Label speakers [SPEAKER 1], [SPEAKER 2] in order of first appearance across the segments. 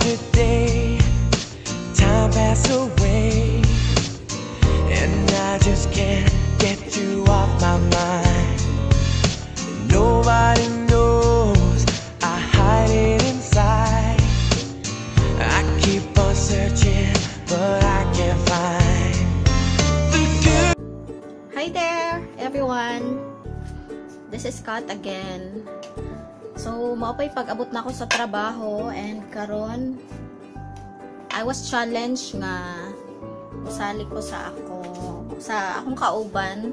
[SPEAKER 1] day, time pass away, and I just can't get you off my mind. Nobody knows I hide it inside. I keep on searching, but I can't find the good.
[SPEAKER 2] Hi there, everyone. This is Kat again. So, maupay pag-abot na ako sa trabaho and karon I was challenged nga musali ko sa akong kauban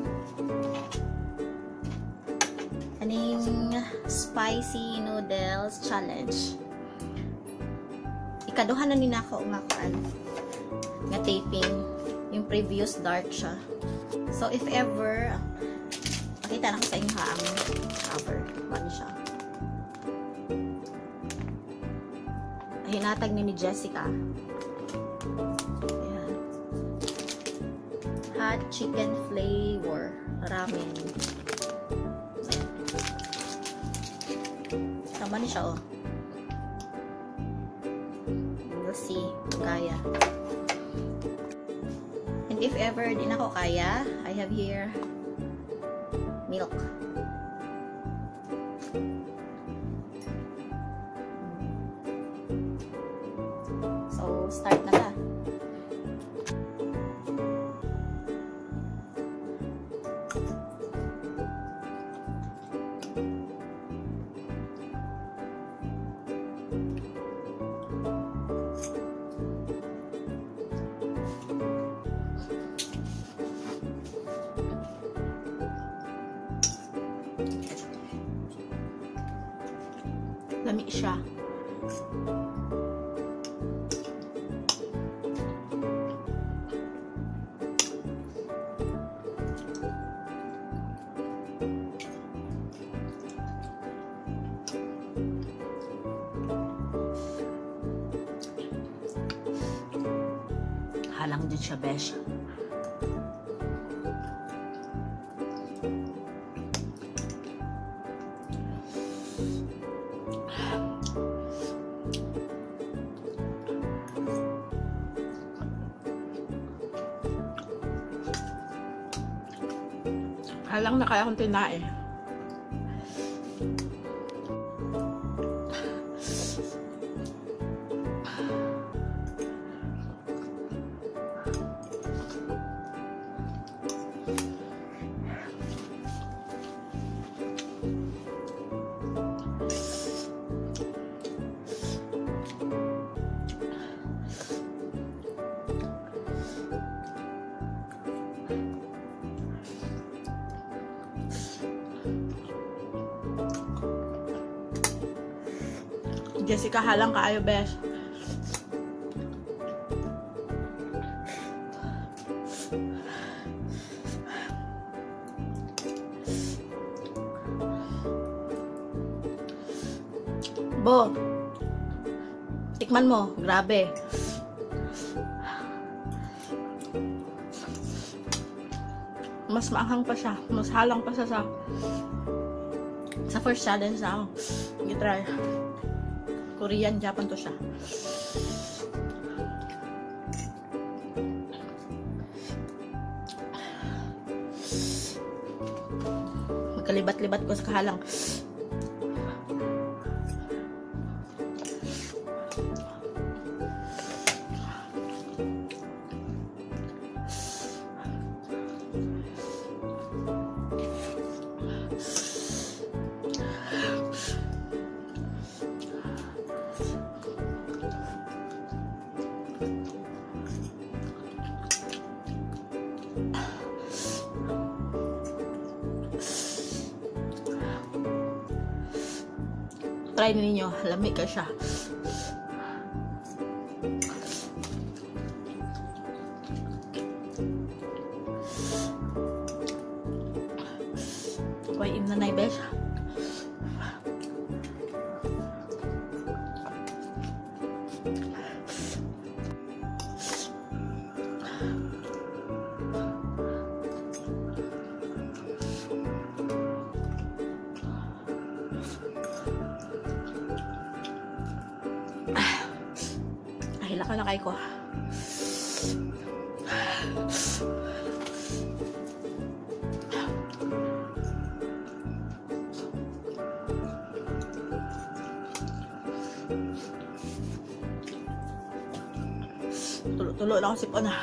[SPEAKER 2] aning spicy noodles challenge. Ikaduha na ni nako nga taping. Yung previous dark siya. So if ever pakita na ko sa inyo ang cover man siya. Hinatag ni Jessica. Ayan. Hot chicken flavor ramen. Tama ni siya, oh. We'll see. Kaya. And if ever di na ko kaya, I have here milk. So, start na ta. Lami siya. Halang din siya, besh. Halang na kaya akong tinae. Jessica, halang kaayo, besh. Bo, tikman mo. Grabe. Mas maanghang pa siya. Mas halang pa siya sa first challenge na ako. I-try. Korean, Japan to siya. Magkalibat-libat ko sa kahalang. Try ninyo, lamig ka siya. Kuya im na besh. nakalakay ko. Tulo-tulo lang si Pona.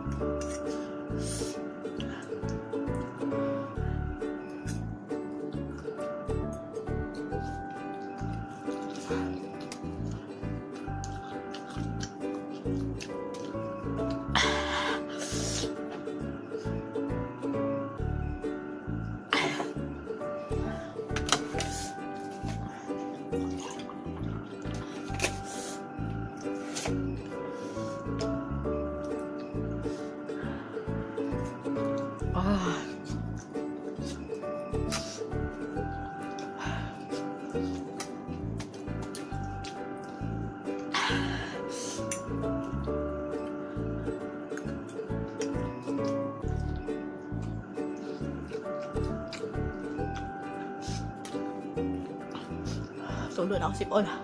[SPEAKER 2] Tulo na ako si Paul.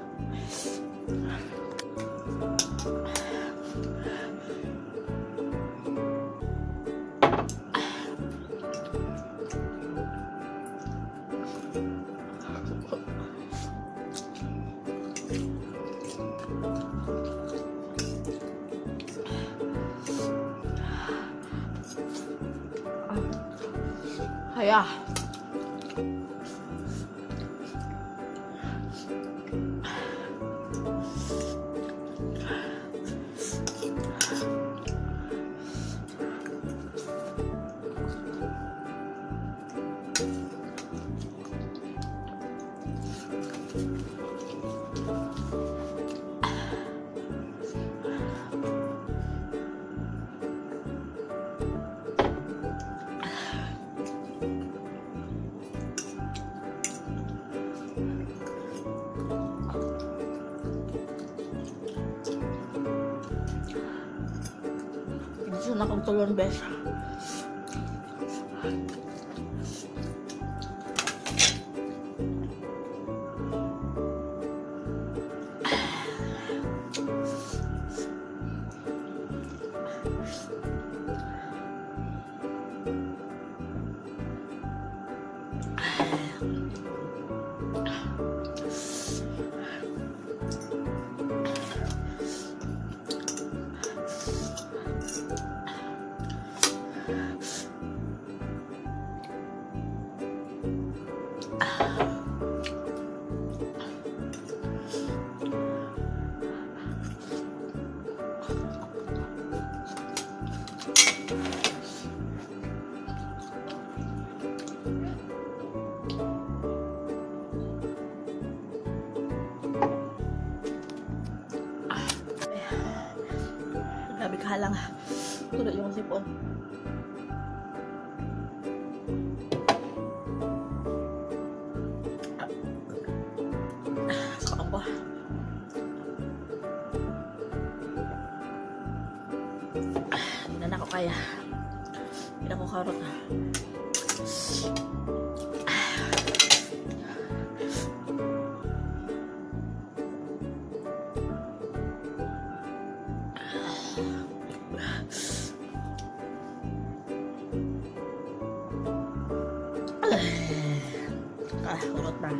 [SPEAKER 2] Haya. Gusto na akong tulon, bes. Grabe kahalang. Tulad yung sipon. Saan ba? Hindi na ako kaya. Hindi na ako karot. Urot na.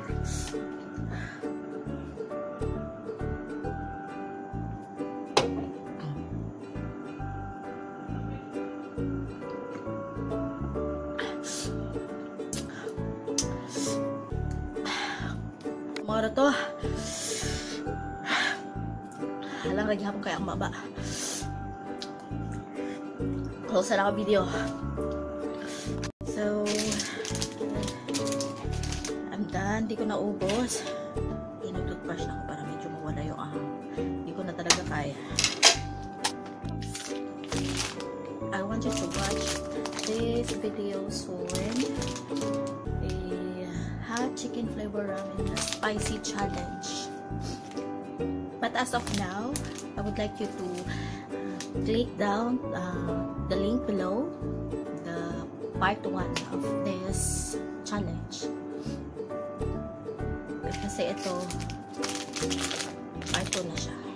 [SPEAKER 2] Mga to. Halang lagi hapon kaya ang baba. Close na ka video. So, I'm done. Di ko naubos. Nag-toothbrush na ako para medyo mawala yung ahang. Di ko na talaga kaya. I want you to watch this video soon. A hot chicken flavor ramen spicy challenge. But as of now, I would like you to click down the link below, the part 1 of this challenge. Kasi ito, part 2 na siya.